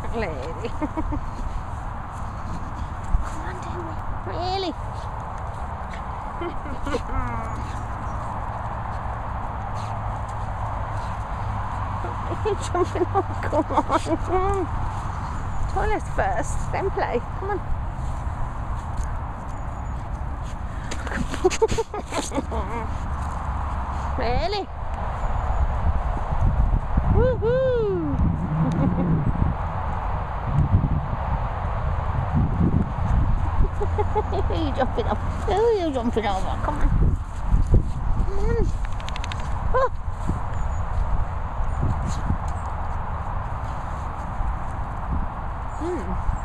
lady. Come on, Terrier. Really? You're jumping up. Come on. Toilets first, then play. Come on. Really? Woohoo! You're jumping up. Oh, you're jumping over. Come on. Come on. Oh. Hmm.